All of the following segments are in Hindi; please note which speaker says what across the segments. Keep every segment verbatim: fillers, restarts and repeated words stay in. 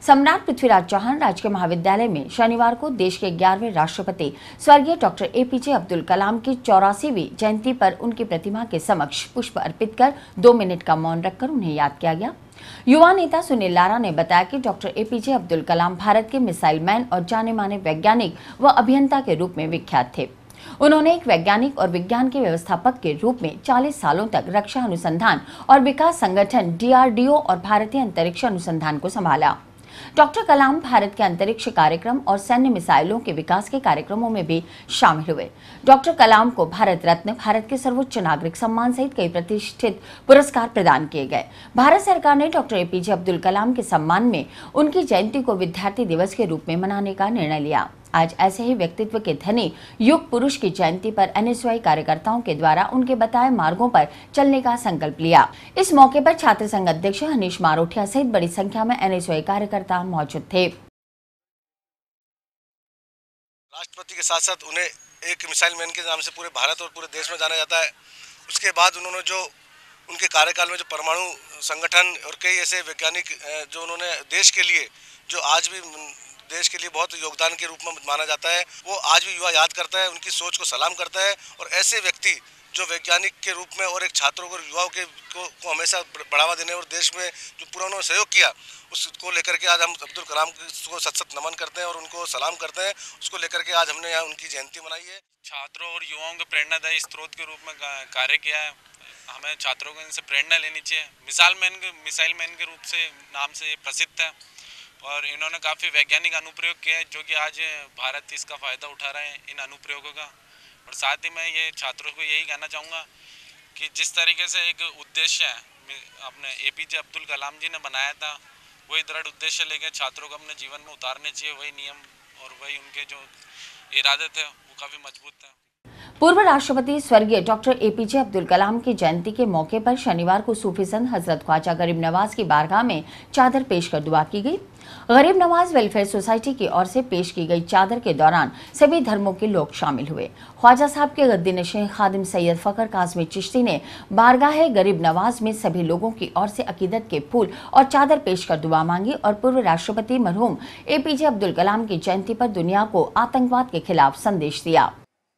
Speaker 1: सम्राट पृथ्वीराज चौहान राजकीय महाविद्यालय में शनिवार को देश के ग्यारहवें राष्ट्रपति स्वर्गीय डॉक्टर एपीजे अब्दुल कलाम की चौरासीवीं जयंती पर उनकी प्रतिमा के समक्ष पुष्प अर्पित कर दो मिनट का मौन रखकर उन्हें याद किया गया। युवा नेता सुनील लारा ने बताया कि डॉक्टर एपीजे अब्दुल कलाम भारत के मिसाइल मैन और जाने माने वैज्ञानिक व अभियंता के रूप में विख्यात थे। उन्होंने एक वैज्ञानिक और विज्ञान के व्यवस्थापक के रूप में चालीस सालों तक रक्षा अनुसंधान और विकास संगठन डीआरडीओ और भारतीय अंतरिक्ष अनुसंधान को संभाला। डॉक्टर कलाम भारत के अंतरिक्ष कार्यक्रम और सैन्य मिसाइलों के विकास के कार्यक्रमों में भी शामिल हुए। डॉक्टर कलाम को भारत रत्न, भारत के सर्वोच्च नागरिक सम्मान सहित कई प्रतिष्ठित पुरस्कार प्रदान किए गए। भारत सरकार ने डॉक्टर एपीजे अब्दुल कलाम के सम्मान में उनकी जयंती को विद्यार्थी दिवस के रूप में मनाने का निर्णय लिया। आज ऐसे ही व्यक्तित्व के धनी युग पुरुष की जयंती पर एनएसयूआई कार्यकर्ताओं के द्वारा उनके बताए मार्गों पर चलने का संकल्प लिया। इस मौके पर छात्र संघ अध्यक्ष हनीश मारोठिया सहित बड़ी संख्या में एनएसयूआई कार्यकर्ता मौजूद थे।
Speaker 2: राष्ट्रपति के साथ साथ उन्हें एक मिसाइल मैन के नाम से पूरे भारत और पूरे देश में जाना जाता है। उसके बाद उन्होंने जो उनके कार्यकाल में जो परमाणु संगठन और कई ऐसे वैज्ञानिक जो उन्होंने देश के लिए, जो आज भी देश के लिए बहुत योगदान के रूप में माना जाता है, वो आज भी युवा याद करता है, उनकी सोच को सलाम करता है। और ऐसे व्यक्ति जो वैज्ञानिक के रूप में और एक छात्रों को, युवाओं के को, को हमेशा बढ़ावा देने और देश में जो पूरा उन्होंने सहयोग किया, उसको लेकर के आज हम अब्दुल कलाम को सत सत नमन करते हैं और उनको सलाम करते हैं। उसको लेकर के आज हमने यहाँ उनकी जयंती मनाई है।
Speaker 3: छात्रों और युवाओं के प्रेरणादायी स्रोत के रूप में कार्य किया है। हमें छात्रों को इनसे प्रेरणा लेनी चाहिए। मिसाइल मैन के मिसाइल मैन के रूप से नाम से प्रसिद्ध है और इन्होंने काफ़ी वैज्ञानिक अनुप्रयोग किए हैं, जो कि आज भारत इसका फ़ायदा उठा रहे हैं इन अनुप्रयोगों का। और साथ ही मैं ये छात्रों को यही कहना चाहूँगा कि जिस तरीके से एक उद्देश्य है अपने एपीजे अब्दुल कलाम जी ने बनाया था, वही दृढ़ उद्देश्य लेकर छात्रों को अपने जीवन में उतारने चाहिए। वही नियम और वही उनके जो इरादे थे वो काफ़ी मजबूत थे।
Speaker 1: पूर्व राष्ट्रपति स्वर्गीय डॉक्टर एपीजे अब्दुल कलाम की जयंती के मौके पर शनिवार को सूफी संत हजरत ख्वाजा गरीब नवाज की बारगाह में चादर पेश कर दुआ की गई। गरीब नवाज वेलफेयर सोसाइटी की ओर से पेश की गई चादर के दौरान सभी धर्मों के लोग शामिल हुए। ख्वाजा साहब के गद्दी नशीं खादिम सैयद फखर काज़मी चिश्ती ने बारगाह गरीब नवाज में सभी लोगों की ओर से अकीदत के फूल और चादर पेश कर दुआ मांगी और पूर्व राष्ट्रपति मरहूम एपीजे अब्दुल कलाम की जयंती पर दुनिया को आतंकवाद के खिलाफ संदेश दिया।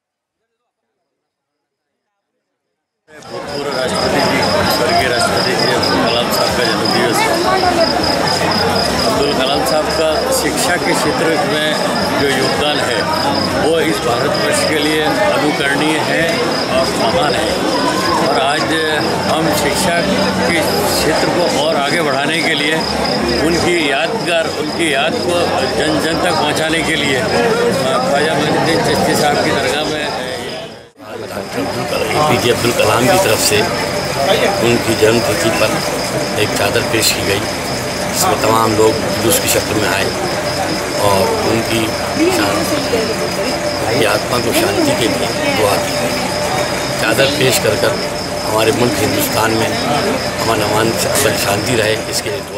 Speaker 4: पूर्व राष्ट्रपति जी, स्वर्गीय राष्ट्रपति जी अब्दुल कलाम साहब का जन्मदिवस है। अब्दुल कलाम साहब का शिक्षा के क्षेत्र में जो योगदान है वो इस भारतवर्ष के लिए अनुकरणीय है और महान है। और आज हम शिक्षा के क्षेत्र को और आगे बढ़ाने के लिए उनकी यादगार उनकी याद को जन जन तक पहुँचाने के लिए ख्वाजा मोइनुद्दीन चिश्ती साहब की दरगाह में एपीजे अब्दुल कलाम की तरफ से उनकी जन्मतिथि पर एक चादर पेश की गई, जिसमें तमाम लोग जुलूस की शक्ल में आए और उनकी उनकी आत्मा को शांति के लिए दुआ की गई। चादर पेश कर कर हमारे मुल्क हिंदुस्तान में अमन अमान शांति रहे, इसके लिए